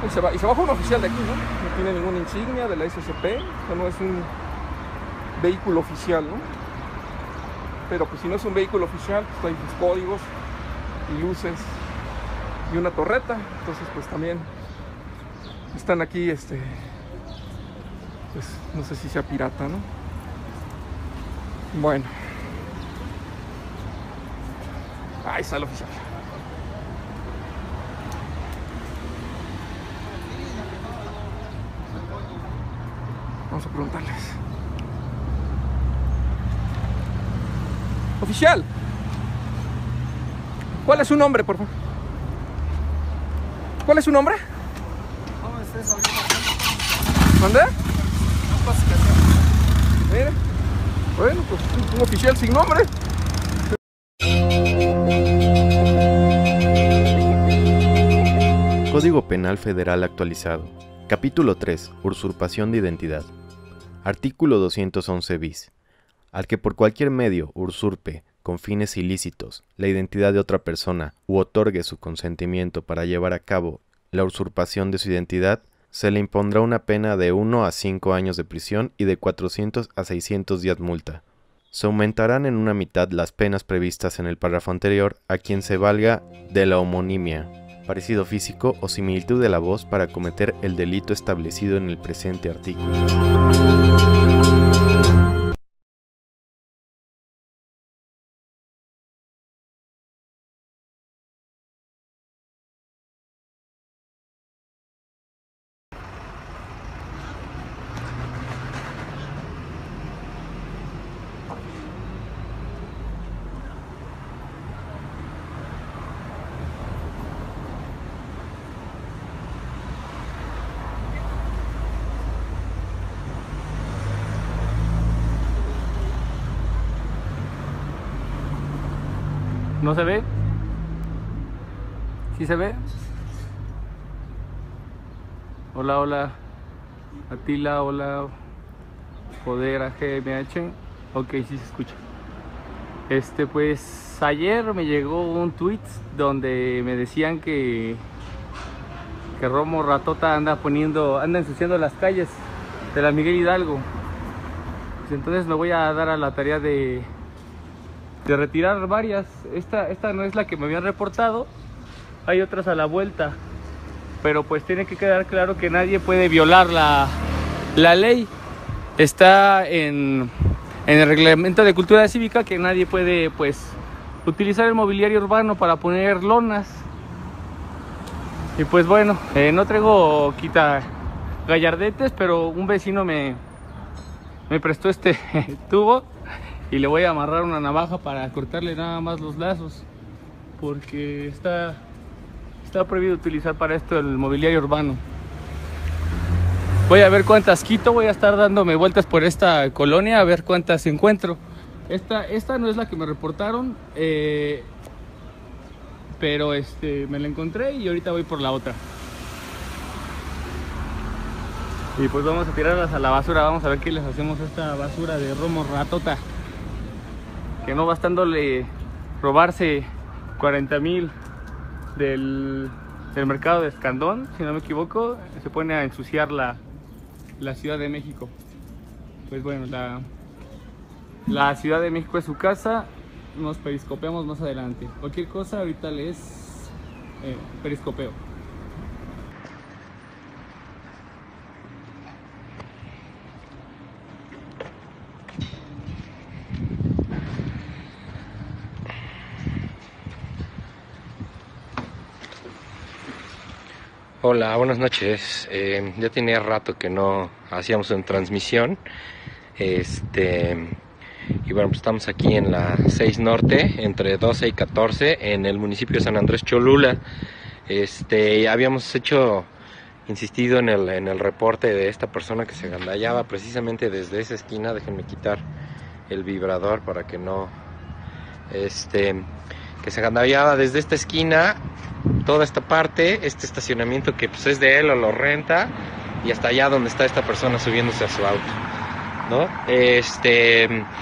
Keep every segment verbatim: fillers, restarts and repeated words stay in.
y se, va, y se baja un oficial de aquí, ¿no? No tiene ninguna insignia de la S C P, o sea, no es un vehículo oficial, ¿no? Pero pues si no es un vehículo oficial, pues hay sus códigos y luces y una torreta, entonces pues también están aquí, este, pues no sé si sea pirata, ¿no? Bueno, ahí está el oficial. Vamos a preguntarles. Oficial, ¿cuál es su nombre, por favor? ¿Cuál es su nombre? ¿Cómo estás ahorita? ¿Mandé? No pasa que Mire. Bueno, pues un oficial sin nombre. Código Penal Federal actualizado. Capítulo tres. Usurpación de identidad. Artículo doscientos once bis. Al que por cualquier medio usurpe, con fines ilícitos, la identidad de otra persona u otorgue su consentimiento para llevar a cabo la usurpación de su identidad, se le impondrá una pena de uno a cinco años de prisión y de cuatrocientos a seiscientos días multa. Se aumentarán en una mitad las penas previstas en el párrafo anterior a quien se valga de la homonimia, parecido físico o similitud de la voz para cometer el delito establecido en el presente artículo. ¿No se ve? ¿Sí se ve? Hola, hola. Atila, hola. Poder A G M H. Ok, sí se escucha. Este, pues ayer me llegó un tweet donde me decían que que Romo Ratota anda poniendo, anda ensuciando las calles de la Miguel Hidalgo. Pues entonces me voy a dar a la tarea de de retirar varias. Esta, esta no es la que me habían reportado, hay otras a la vuelta, pero pues tiene que quedar claro que nadie puede violar la, la ley. Está en, en el reglamento de cultura cívica que nadie puede pues utilizar el mobiliario urbano para poner lonas. Y pues bueno, eh, no traigo quita gallardetes, pero un vecino me, me prestó este tubo y le voy a amarrar una navaja para cortarle nada más los lazos, porque está, está prohibido utilizar para esto el mobiliario urbano. Voy a ver cuántas quito, voy a estar dándome vueltas por esta colonia a ver cuántas encuentro. Esta, esta no es la que me reportaron, eh, pero este, me la encontré y ahorita voy por la otra. Y pues vamos a tirarlas a la basura, vamos a ver qué les hacemos a esta basura de Romo Ratota, que no bastándole robarse cuarenta mil del, del mercado de Escandón, si no me equivoco, se pone a ensuciar la, la Ciudad de México. Pues bueno, la, la Ciudad de México es su casa, nos periscopeamos más adelante. Cualquier cosa ahorita les eh, periscopeo. Hola, buenas noches. Eh, ya tenía rato que no hacíamos una transmisión. Este, y bueno, pues estamos aquí en la seis Norte, entre doce y catorce, en el municipio de San Andrés Cholula. Este, habíamos hecho, insistido en el, en el reporte de esta persona que se gandallaba precisamente desde esa esquina. Déjenme quitar el vibrador para que no... Este, que se gandallaba desde esta esquina, toda esta parte, este estacionamiento que pues es de él o lo renta, y hasta allá donde está esta persona subiéndose a su auto, ¿no? Este,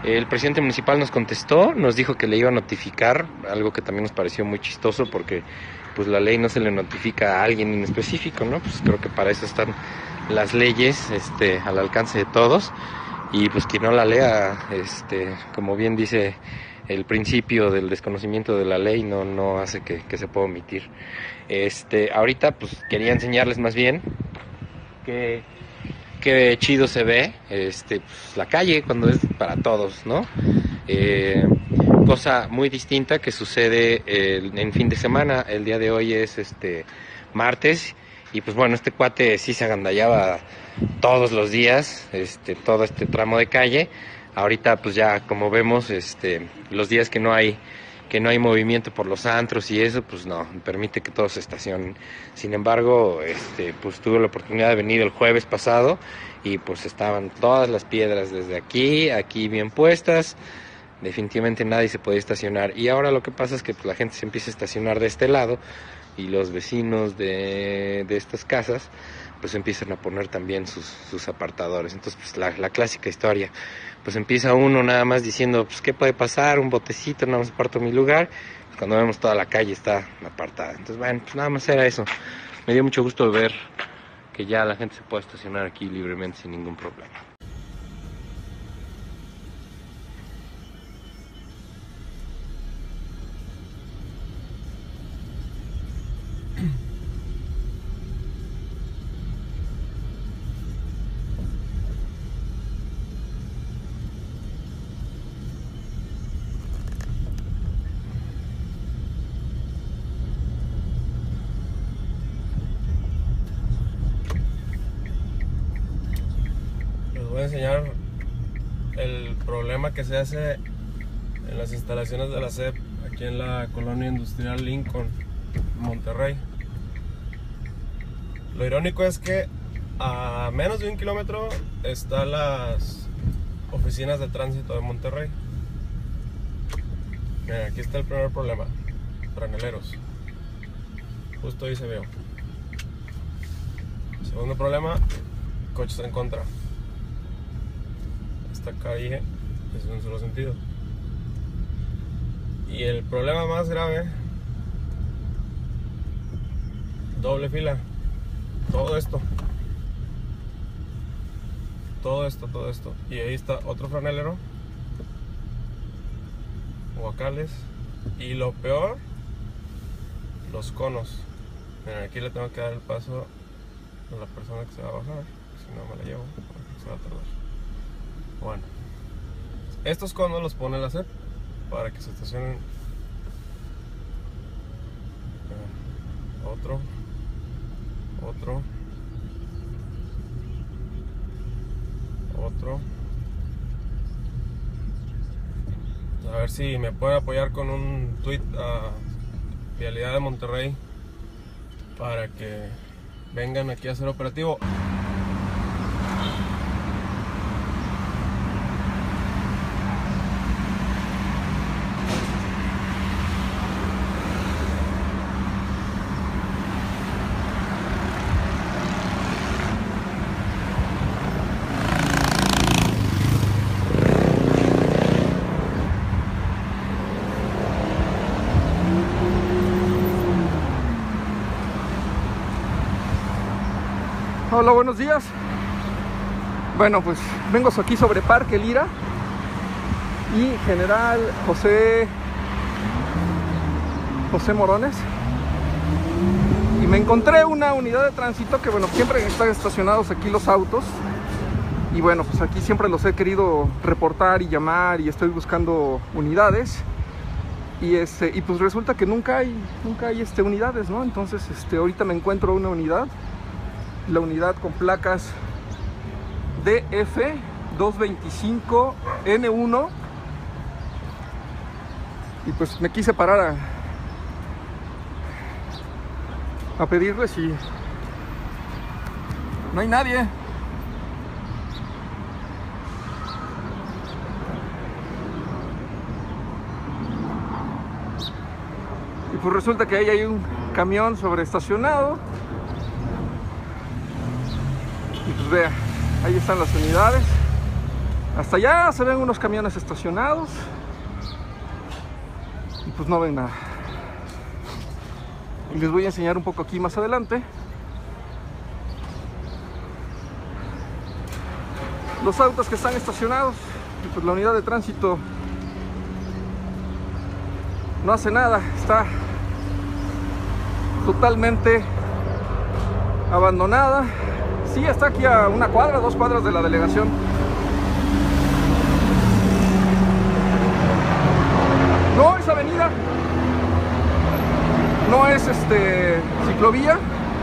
El presidente municipal nos contestó, nos dijo que le iba a notificar, algo que también nos pareció muy chistoso porque pues la ley no se le notifica a alguien en específico, ¿no? Pues creo que para eso están las leyes, este, al alcance de todos, y pues quien no la lea, este, como bien dice el principio del desconocimiento de la ley, no, no hace que, que se pueda omitir. Este, ahorita pues quería enseñarles más bien que qué chido se ve este, pues, la calle cuando es para todos, ¿no? Eh, cosa muy distinta que sucede el, en fin de semana. El día de hoy es este martes y pues bueno, este cuate sí se agandallaba todos los días, este, todo este tramo de calle. Ahorita pues ya como vemos, este, los días que no hay que no hay movimiento por los antros y eso, pues no, permite que todos se estacionen. Sin embargo, este, pues tuve la oportunidad de venir el jueves pasado y pues estaban todas las piedras desde aquí, aquí bien puestas, definitivamente nadie se podía estacionar. Y ahora lo que pasa es que pues, la gente se empieza a estacionar de este lado y los vecinos de, de estas casas pues empiezan a poner también sus, sus apartadores. Entonces pues la, la clásica historia, pues empieza uno nada más diciendo pues qué puede pasar, un botecito, nada más aparto mi lugar, pues, cuando vemos toda la calle está apartada. Entonces bueno, pues nada más era eso. Me dio mucho gusto ver que ya la gente se puede estacionar aquí libremente sin ningún problema. Voy a enseñar el problema que se hace en las instalaciones de la S E P aquí en la colonia industrial Lincoln, Monterrey. Lo irónico es que a menos de un kilómetro están las oficinas de tránsito de Monterrey. Miren, aquí está el primer problema: franeleros. Justo ahí se veo. Segundo problema: coches en contra. Esta calle es de un solo sentido. Y el problema más grave: doble fila. Todo esto. Todo esto, todo esto. Y ahí está otro franelero. Guacales. Y lo peor, los conos. Miren, aquí le tengo que dar el paso a la persona que se va a bajar. Si no me la llevo, se va a tardar. Bueno, estos conos los pone la S E P para que se estacionen. Otro, otro, otro. A ver si me puede apoyar con un tweet a Vialidad de Monterrey para que vengan aquí a hacer operativo. Hola, buenos días. Bueno, pues vengo aquí sobre Parque Lira y General José José Morones, y me encontré una unidad de tránsito que, bueno, siempre están estacionados aquí los autos, y bueno, pues aquí siempre los he querido reportar y llamar y estoy buscando unidades, y este y pues resulta que nunca hay nunca hay este unidades, ¿no? Entonces este ahorita me encuentro una unidad, la unidad con placas D F dos veinticinco N uno, y pues me quise parar a, a pedirles y no hay nadie. Y pues resulta que ahí hay un camión sobreestacionado. Y pues vea, ahí están las unidades. Hasta allá se ven unos camiones estacionados y pues no ven nada. Y les voy a enseñar un poco aquí más adelante los autos que están estacionados. Y pues la unidad de tránsito no hace nada, está totalmente abandonada. Sí, está aquí a una cuadra, dos cuadras de la delegación. No es avenida, no es este ciclovía,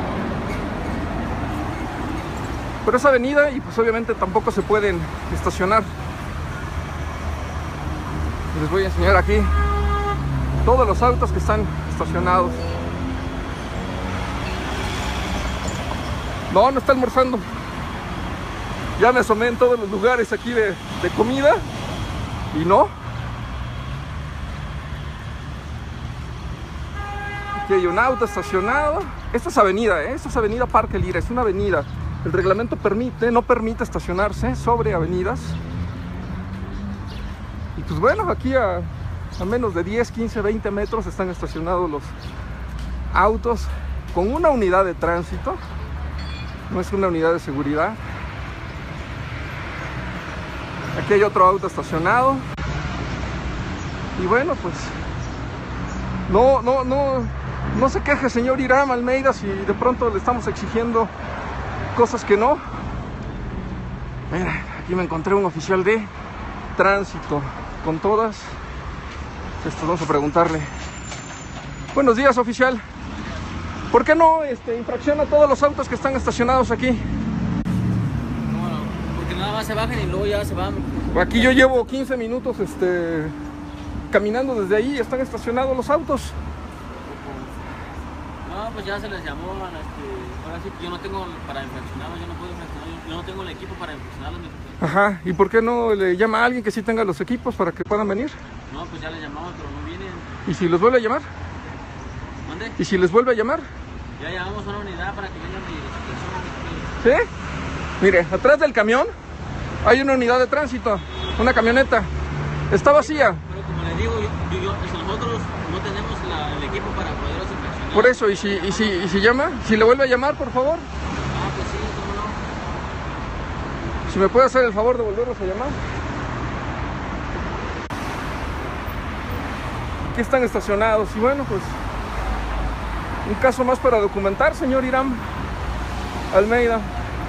pero es avenida y pues obviamente tampoco se pueden estacionar. Les voy a enseñar aquí todos los autos que están estacionados. No, no está almorzando. Ya me asomé en todos los lugares aquí de, de comida y no. Aquí hay un auto estacionado. Esta es avenida, ¿eh? Esta es avenida Parque Lira, es una avenida. El reglamento permite, no permite estacionarse sobre avenidas. Y pues bueno, aquí a, a menos de diez, quince, veinte metros están estacionados los autos con una unidad de tránsito. No es una unidad de seguridad. Aquí hay otro auto estacionado. Y bueno, pues no, no, no, no se queje, señor Hiram Almeida, si de pronto le estamos exigiendo cosas que no. Mira, aquí me encontré un oficial de tránsito con todas. Esto vamos a preguntarle. Buenos días, oficial. ¿Por qué no este, infracciona todos los autos que están estacionados aquí? No, porque nada más se bajan y luego ya se van. Aquí yo llevo quince minutos este, caminando desde ahí y están estacionados los autos. No, pues ya se les llamó. Este, ahora sí, yo no tengo para infraccionarlos, yo no puedo infraccionar, yo no tengo el equipo para infraccionarlos. Ajá, ¿y por qué no le llama a alguien que sí tenga los equipos para que puedan venir? No, pues ya les llamamos, pero no vienen. ¿Y si los vuelve a llamar? ¿Mande? ¿Y si les vuelve a llamar? Ya llamamos a una unidad para que vengan de ¿Sí? situación. Mire, atrás del camión hay una unidad de tránsito, una camioneta. Está vacía. Pero como les digo, yo, yo, yo, nosotros no tenemos la, el equipo para poderlos infraccionar. Por eso, ¿y si, y, si, ¿y si llama? ¿Si le vuelve a llamar, por favor? Ah, pues sí, cómo no. Si me puede hacer el favor de volverlos a llamar. Aquí están estacionados y bueno, pues un caso más para documentar, señor Hiram Almeida.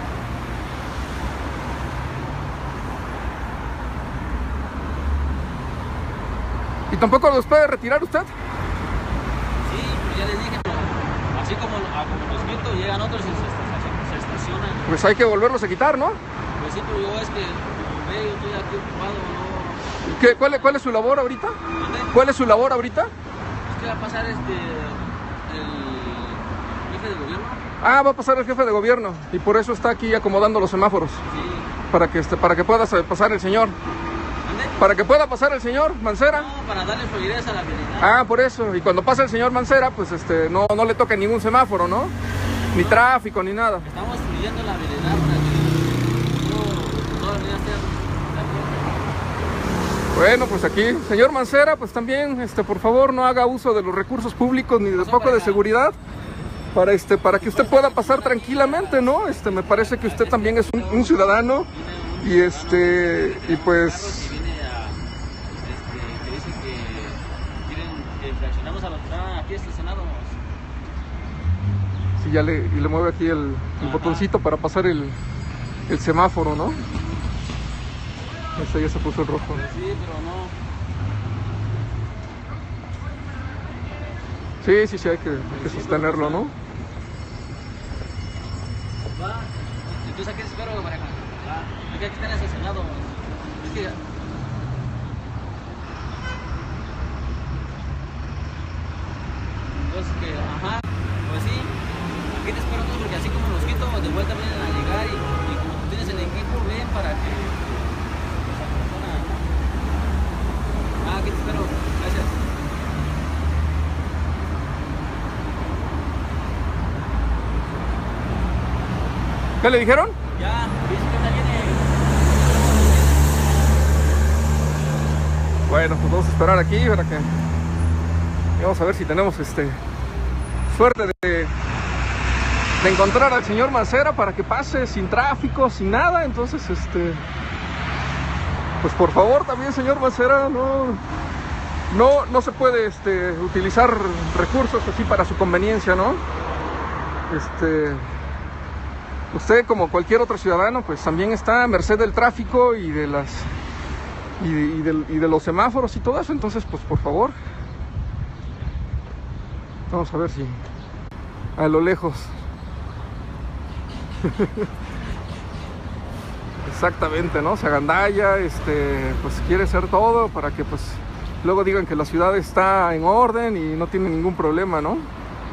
¿Y tampoco los puede retirar usted? Sí, pues ya les dije, pero así como, a, como los quito, llegan otros y se, se, se estacionan. Pues hay que volverlos a quitar, ¿no? Pues sí, pero yo es que, como ve, yo estoy aquí ocupado, ¿no? ¿Qué, cuál, ¿Cuál es su labor ahorita? ¿Dónde? ¿Cuál es su labor ahorita? Es que va a pasar este, el jefe de gobierno. Ah, va a pasar el jefe de gobierno y por eso está aquí acomodando los semáforos. Sí. Para que, este, para que pueda pasar el señor. ¿Dónde? Para que pueda pasar el señor Mancera. No, para darle fluidez a la vialidad. Ah, por eso. Y cuando pasa el señor Mancera, pues este, no, no le toque ningún semáforo, ¿no? Ni tráfico, ni nada. Estamos fluyendo la vialidad para que no, no debería ser. Bueno, pues aquí, señor Mancera, pues también, este, por favor, no haga uso de los recursos públicos ni de poco de seguridad para, este, para que usted pueda pasar tranquilamente, ¿no? Este, me parece que usted también es un, un ciudadano y este, y pues. Viene a, este, que dice que quieren que infraccionamos a los que están aquí estacionados. Sí, ya le, y le mueve aquí el, el botoncito para pasar el, el semáforo, ¿no? Ese ya se puso el rojo. Sí, pero no. Sí, sí, sí, hay que, hay que sostenerlo, ¿no? Va. Entonces aquí espero para acá. Va. Aquí están estacionados. Es que. Entonces que, ajá. Pues sí. Aquí te espero tú porque así como los quito, de vuelta vienen a llegar y, y como tú tienes el equipo, ven para que. Ah, aquí te espero. Gracias. ¿Qué le dijeron? Ya, dice que ya viene. Bueno, pues vamos a esperar aquí para que... Vamos a ver si tenemos este suerte de, de encontrar al señor Mancera para que pase sin tráfico, sin nada. Entonces, este... pues por favor también, señor Mancera, no... No, no se puede este, utilizar recursos así para su conveniencia, ¿no? Este... Usted, como cualquier otro ciudadano, pues también está a merced del tráfico y de las y de, y de, y de los semáforos y todo eso. Entonces, pues por favor, vamos a ver si a lo lejos. Exactamente, ¿no? Se agandalla, este, pues quiere hacer todo para que pues luego digan que la ciudad está en orden y no tiene ningún problema, ¿no?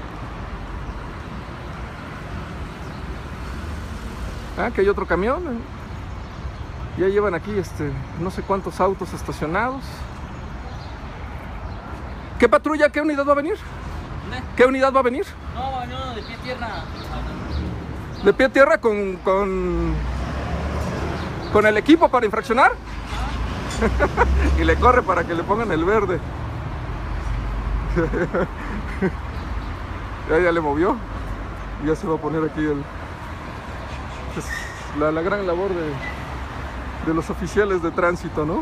Ah, que hay otro camión. Ya llevan aquí este, no sé cuántos autos estacionados. ¿Qué patrulla, qué unidad va a venir? ¿Qué unidad va a venir? No, no, de pie a tierra. ¿De pie a tierra con, con, con el equipo para infraccionar? Y le corre para que le pongan el verde. Ya, ya le movió. Ya se va a poner aquí el... Es la, la gran labor de, de los oficiales de tránsito, ¿no?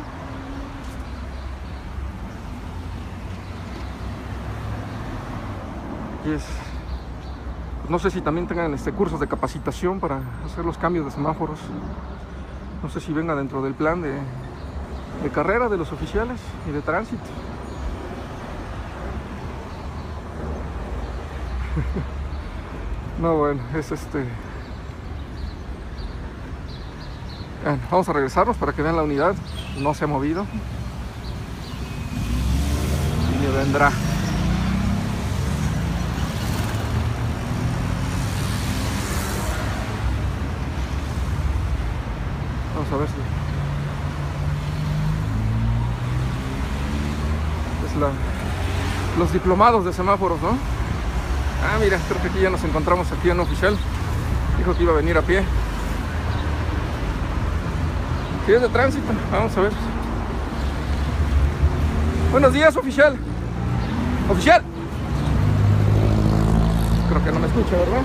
Y es, pues no sé si también tengan este, cursos de capacitación para hacer los cambios de semáforos. No sé si venga dentro del plan de, de carrera de los oficiales y de tránsito. No, bueno, es este... Bueno, vamos a regresarnos para que vean la unidad. No se ha movido. Y me vendrá. Vamos a ver si... Es la... los diplomados de semáforos, ¿no? Ah, mira, creo que aquí ya nos encontramos aquí en un oficial. Dijo que iba a venir a pie. Si es de tránsito, vamos a ver. Buenos días, oficial. Oficial. Creo que no me escucha, ¿verdad?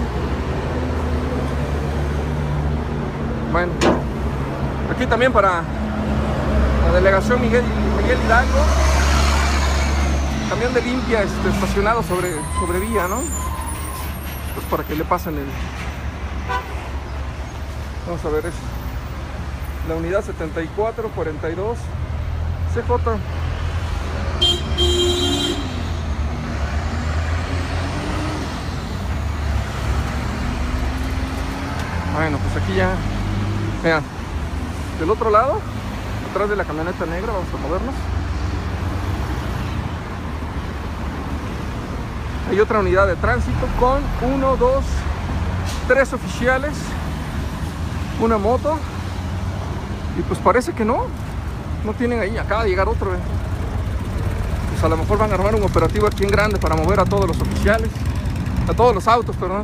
Bueno, aquí también para la delegación Miguel, Miguel Hidalgo. Camión de limpia este, estacionado sobre, sobre vía, ¿no? Pues para que le pasen el... Vamos a ver eso. La unidad setenta y cuatro cuarenta y dos C J. Bueno, pues aquí ya, vean, del otro lado, atrás de la camioneta negra, vamos a movernos. Hay otra unidad de tránsito con uno, dos, tres oficiales, una moto. Y pues parece que no, no tienen ahí, acaba de llegar otro. Eh. Pues a lo mejor van a armar un operativo aquí en grande para mover a todos los oficiales, a todos los autos, perdón.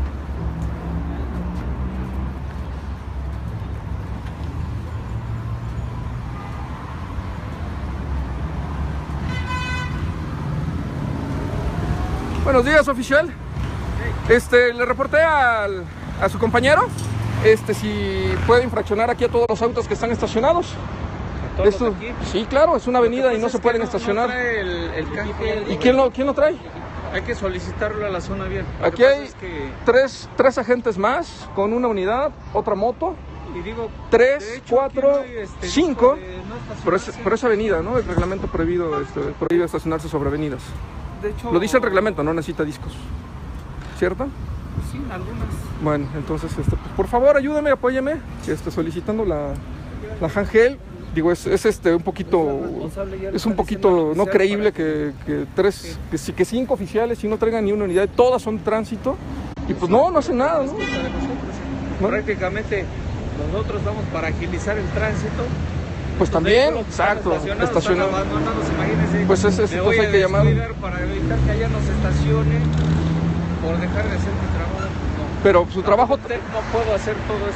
Buenos días, oficial. Este, le reporté al, a su compañero. Este, si puede infraccionar aquí a todos los autos que están estacionados. ¿A todos Esto, aquí? sí, claro, es una avenida y no se pueden no, estacionar. No trae el, el canje. ¿Y quién lo, quién lo trae? Hay que solicitarlo a la zona bien. Lo Aquí que pasa hay es que, tres, tres agentes más con una unidad, otra moto, y digo, tres, de hecho, cuatro, aquí no hay, este, cinco, disco de no por, ese- estacionarse. por esa avenida, ¿no? El reglamento prohibido, este, prohíbe estacionarse sobre avenidas. De hecho, Lo dice el reglamento, no necesita discos, ¿cierto? Sí, algunas. Bueno, entonces, este, pues, por favor, ayúdame, apóyeme, este, solicitando la, la handheld. Digo, es, es este, un poquito, es un poquito no creíble que, que tres, que, sí- que cinco oficiales y no traigan ni una unidad, todas son tránsito, y pues no, no hacen nada, ¿no? Para nosotros. ¿No? Prácticamente nosotros vamos para agilizar el tránsito. Pues Los también, vehículos están exacto, estacionados, estacionado. están abandonados, imagínense. Pues ese es- Me entonces voy a hay que llamar. descuidar para evitar que allá no se estacione por dejar de hacer mi trabajo. No. Pero su trabajo, No, no puedo hacer todo eso.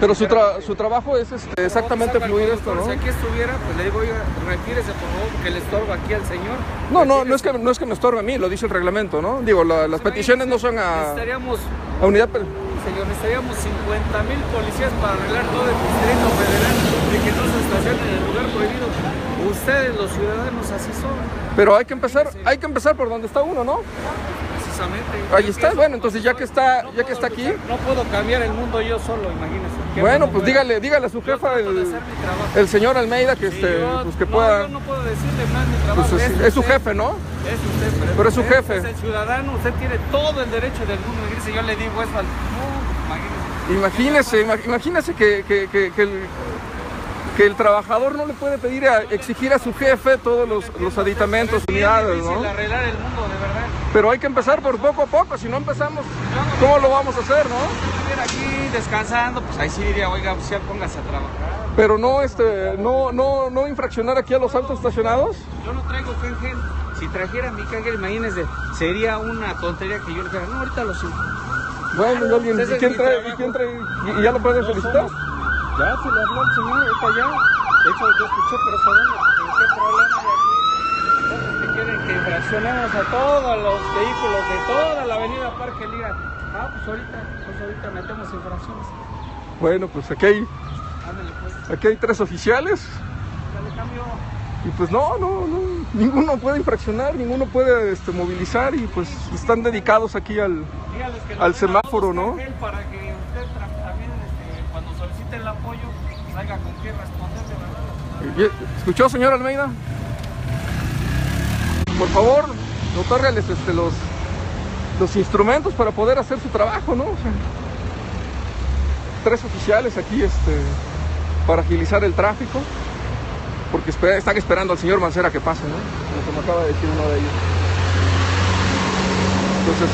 Pero su, tra su trabajo es este, exactamente fluir esto, ¿no? Si aquí estuviera, pues le digo, oiga, retírese por favor, porque le estorba aquí al señor. No, no, no es, que, no es que me estorbe a mí, lo dice el reglamento, ¿no? Digo, la, las peticiones no son a, Necesitaríamos, a unidad... señor, necesitaríamos cincuenta mil policías para arreglar todo el Distrito Federal de que no se estacionen en el lugar prohibido. Ustedes, los ciudadanos, así son. Pero hay que empezar, hay que empezar por donde está uno, ¿no? Precisamente. Ahí está, bueno, entonces ya que está, No ya que está aquí... No puedo cambiar el mundo yo solo, imagínese. Bueno, pues dígale, dígale a su jefa, el, el señor Almeida, que, Sí, este, yo- pues que no, pueda... yo no puedo decirle más mi trabajo. Pues es, Este es su usted- jefe, ¿no? Es usted, Pero es su usted jefe. Es el ciudadano, usted tiene todo el derecho del mundo. Imagínese, yo le digo eso al... No, imagínese. Imagínese, ima- imagínese que, que, que, que el, que el trabajador no le puede pedir, a, exigir a su jefe todos los, los aditamentos, Es bien unidades, difícil ¿no? arreglar el mundo, de verdad. Pero hay que empezar por poco a poco, si no empezamos, ¿cómo lo vamos a hacer, no? Si estuviera aquí descansando, pues ahí sí diría, oiga, oficial, póngase a trabajar. Pero no, este, no, no, no infraccionar aquí a los autos estacionados. Yo no traigo cángel. Si trajera mi cángel, imagínese, sería una tontería que yo le dijera, no, ahorita lo siento. Bueno, ¿y alguien, Ese ¿y quién es mi trae, trabajo. ¿y quién trae? ¿Y, y ya lo pueden felicitar? Ya, se le habló al señor, está allá. De hecho, yo escuché, pero ¿sabes qué problema hay aquí? Que quieren que infraccionemos a todos los vehículos de toda la avenida Parque Lira. Ah, pues ahorita, pues ahorita metemos infracciones. Bueno, pues aquí hay, Ándale, pues, aquí hay tres oficiales. dale cambio. Y pues no, no, no, ninguno puede infraccionar, ninguno puede este, movilizar y pues están dedicados aquí al... Dígales que Al nos den a semáforo, todos ¿no? cángel para que usted tra- también, este, cuando solicite el apoyo, salga con qué responder, de verdad. ¿Escuchó, señor Almeida? Por favor, otórgales este, los, los instrumentos para poder hacer su trabajo, ¿no? O sea, tres oficiales aquí este, para agilizar el tráfico, porque espera- están esperando al señor Mancera que pase, ¿no? Lo que me acaba de decir uno de ellos. Entonces,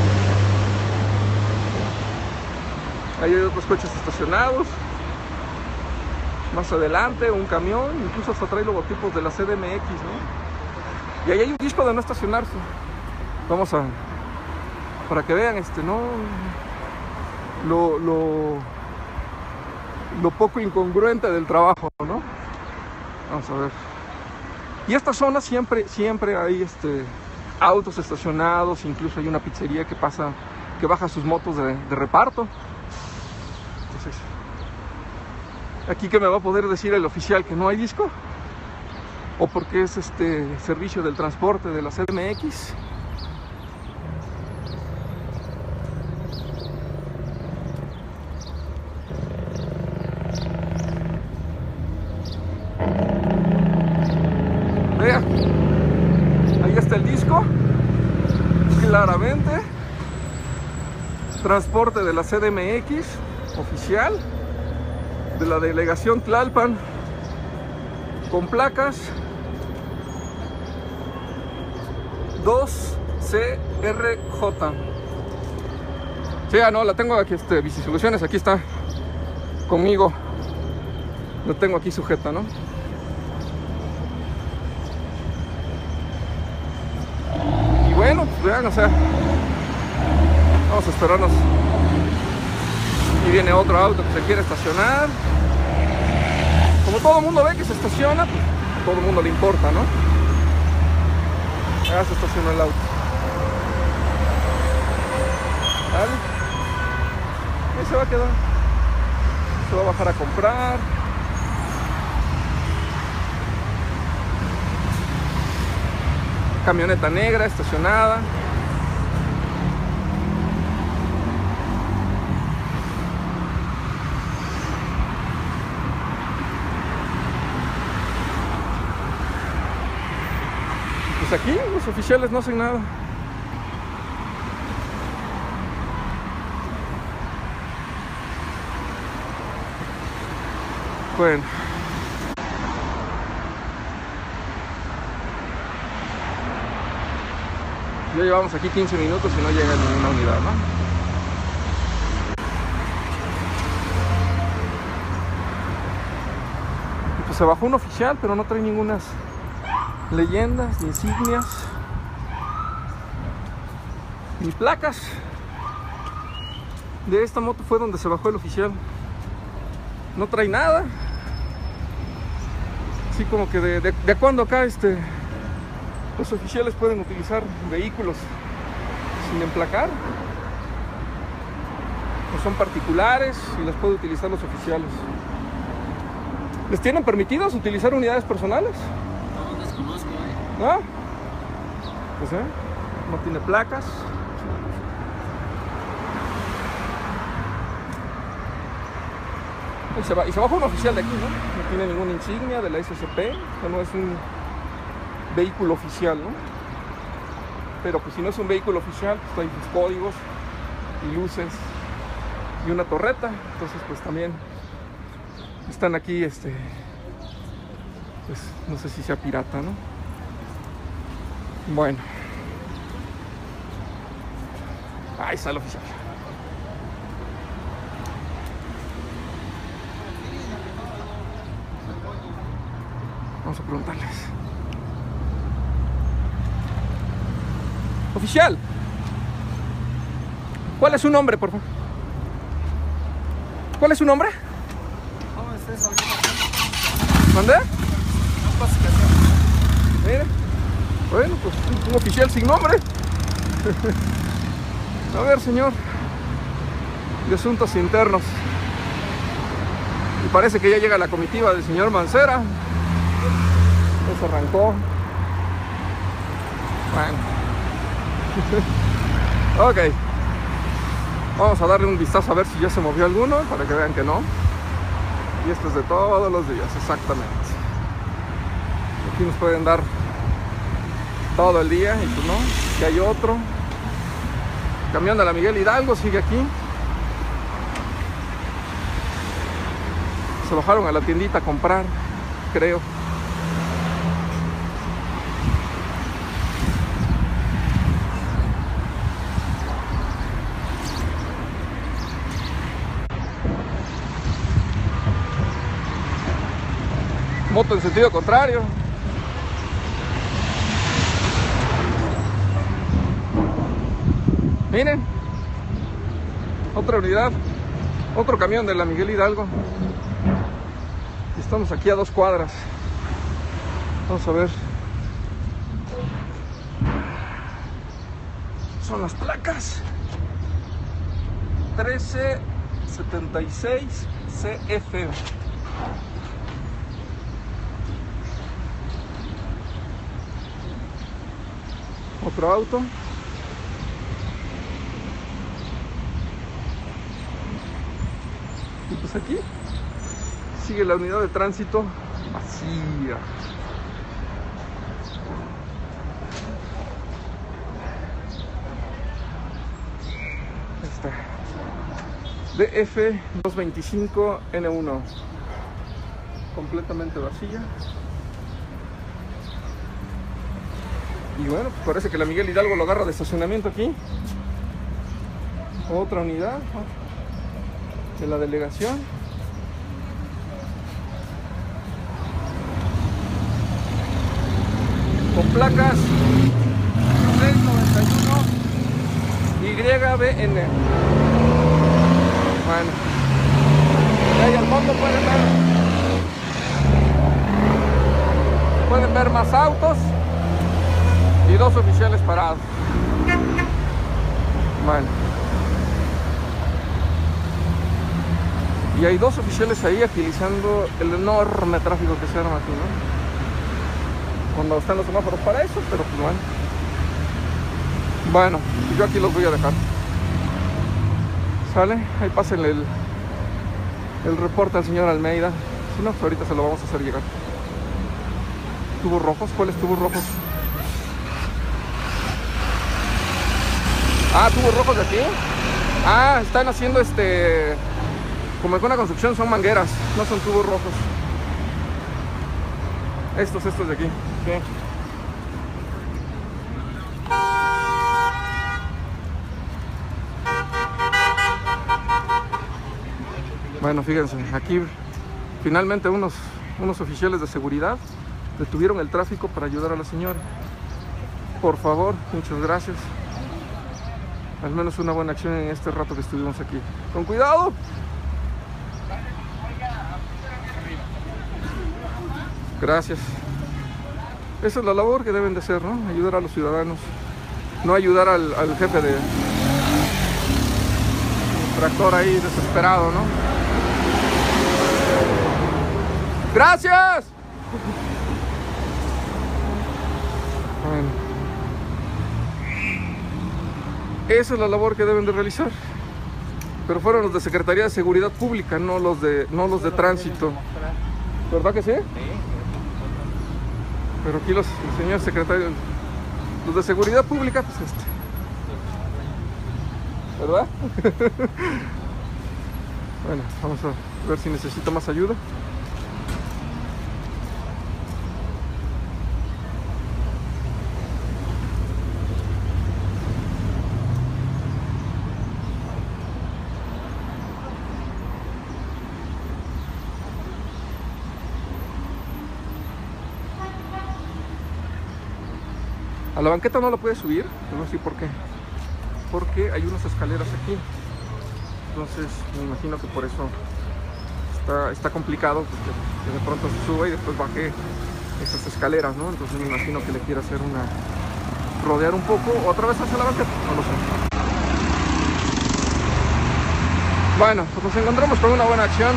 ahí hay otros coches estacionados. Más adelante, un camión, incluso hasta trae logotipos de la C D M X, ¿no? Y ahí hay un disco de no estacionarse. Vamos a... para que vean, este, ¿no? Lo, lo, lo poco incongruente del trabajo, ¿no? Vamos a ver. Y esta zona siempre, siempre hay este, autos estacionados, incluso hay una pizzería que pasa, que baja sus motos de, de reparto. Entonces, aquí que me va a poder decir el oficial que no hay disco, o porque es este servicio del transporte de la C D M X. Vea, ahí está el disco, claramente, transporte de la C D M X, oficial, de la delegación Tlalpan, con placas dos C R J. Sí, ah, no, la tengo aquí, este, Bicisoluciones, aquí está, conmigo, la tengo aquí sujeta, ¿no? Y bueno, pues vean, o sea, vamos a esperarnos. Y viene otro auto que se quiere estacionar. Como todo el mundo ve que se estaciona, pues a todo el mundo le importa, ¿no? Ya se estacionó el auto. ¿Vale? Ahí se va a quedar. Se va a bajar a comprar. Camioneta negra estacionada. Pues aquí los oficiales no hacen nada. Bueno. Ya llevamos aquí quince minutos y no llega ninguna unidad, ¿no? Y pues se bajó un oficial, pero no trae ningunas leyendas, ni insignias, ni placas. De esta moto fue donde se bajó el oficial. no trae nada. Así como que de, de, de cuando acá este, los oficiales pueden utilizar vehículos sin emplacar. No son particulares y las pueden utilizar los oficiales. ¿Les tienen permitidos utilizar unidades personales? No, desconozco, eh. ¿No? Pues, ¿eh? No tiene placas. Y se, va, y se baja un oficial de aquí, ¿no? No tiene ninguna insignia de la S S P, o sea, no es un vehículo oficial, ¿no? Pero pues si no es un vehículo oficial, pues hay sus códigos y luces y una torreta, entonces pues también están aquí, este, pues no sé si sea pirata, ¿no? Bueno. Ahí está el oficial. Vamos a preguntarles. Oficial, ¿cuál es su nombre, por favor? ¿Cuál es su nombre? ¿Mandé? Mire. Bueno, pues un oficial sin nombre. A ver, señor. De asuntos internos. Y parece que ya llega la comitiva del señor Mancera. Ya se arrancó. Bueno. Ok. Vamos a darle un vistazo a ver si ya se movió alguno, para que vean que no. Y esto es de todos los días, exactamente. Aquí nos pueden dar todo el día y pues no. Aquí hay otro. Camión de la Miguel Hidalgo sigue aquí. Se bajaron a la tiendita a comprar, creo. Moto en sentido contrario. Miren, otra unidad, otro camión de la Miguel Hidalgo. Estamos aquí a dos cuadras. Vamos a ver. Son las placas. trece setenta y seis C F. Otro auto. Y pues aquí sigue la unidad de tránsito vacía. Ahí está. D F doscientos veinticinco N uno. Completamente vacía. Y bueno, pues parece que la Miguel Hidalgo lo agarra de estacionamiento aquí. Otra unidad de la delegación. Con placas seis noventa y uno Y B N. Bueno, y ahí al fondo pueden ver pueden ver más autos y dos oficiales parados. Bueno, y hay dos oficiales ahí agilizando el enorme tráfico que se arma aquí, ¿no? Cuando están los semáforos para eso, pero pues bueno. Bueno, yo aquí los voy a dejar. ¿Sale? Ahí pásenle el, el reporte al señor Almeida. Si no, pues ahorita se lo vamos a hacer llegar. ¿Tubos rojos? ¿Cuáles tubos rojos? Ah, tubos rojos de aquí. Ah, están haciendo este... como en una construcción son mangueras, no son tubos rojos. Estos, estos de aquí. ¿Qué? Bueno, fíjense, aquí finalmente unos, unos oficiales de seguridad detuvieron el tráfico para ayudar a la señora. Por favor, muchas gracias. Al menos una buena acción en este rato que estuvimos aquí. ¡Con cuidado! Gracias. Esa es la labor que deben de hacer, ¿no? Ayudar a los ciudadanos. No ayudar al, al jefe de tractor ahí desesperado, ¿no? ¡Gracias! Bueno. Esa es la labor que deben de realizar. Pero fueron los de Secretaría de Seguridad Pública, no los de, no los de Tránsito. ¿Verdad que sí? Pero aquí los señores secretarios, los de Seguridad Pública, pues este. ¿Verdad? Bueno, vamos a ver si necesita más ayuda. A la banqueta no la puede subir, no sé por qué. Porque hay unas escaleras aquí. Entonces me imagino que por eso está, está complicado, porque que de pronto se suba y después baje esas escaleras, ¿no? Entonces me imagino que le quiere hacer una... rodear un poco, otra vez hacia la banqueta, no lo sé. Bueno, pues nos encontramos con una buena acción.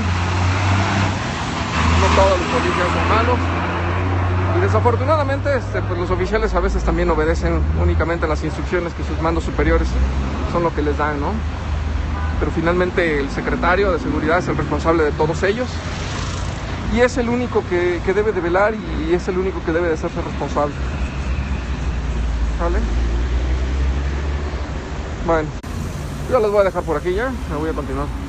No todos los policías son malos. Y desafortunadamente este, pues los oficiales a veces también obedecen únicamente las instrucciones que sus mandos superiores son lo que les dan, ¿no? Pero finalmente el secretario de seguridad es el responsable de todos ellos y es el único que, que debe de velar y es el único que debe de hacerse responsable. ¿Vale? Bueno, yo los voy a dejar por aquí ya, me voy a continuar.